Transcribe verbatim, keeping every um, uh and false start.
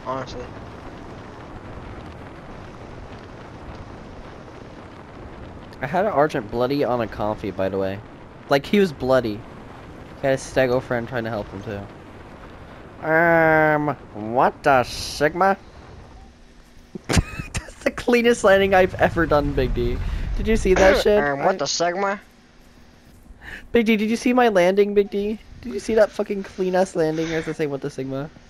honestly. I had an Argent bloody on a comfy, by the way. Like, he was bloody. He had a Stego friend trying to help him, too. Um, what the Sigma? That's the cleanest landing I've ever done, Big D. Did you see that shit? um, what I... the Sigma? Big D, did you see my landing, Big D? Did you see that fucking clean-ass landing, as I say, what the Sigma?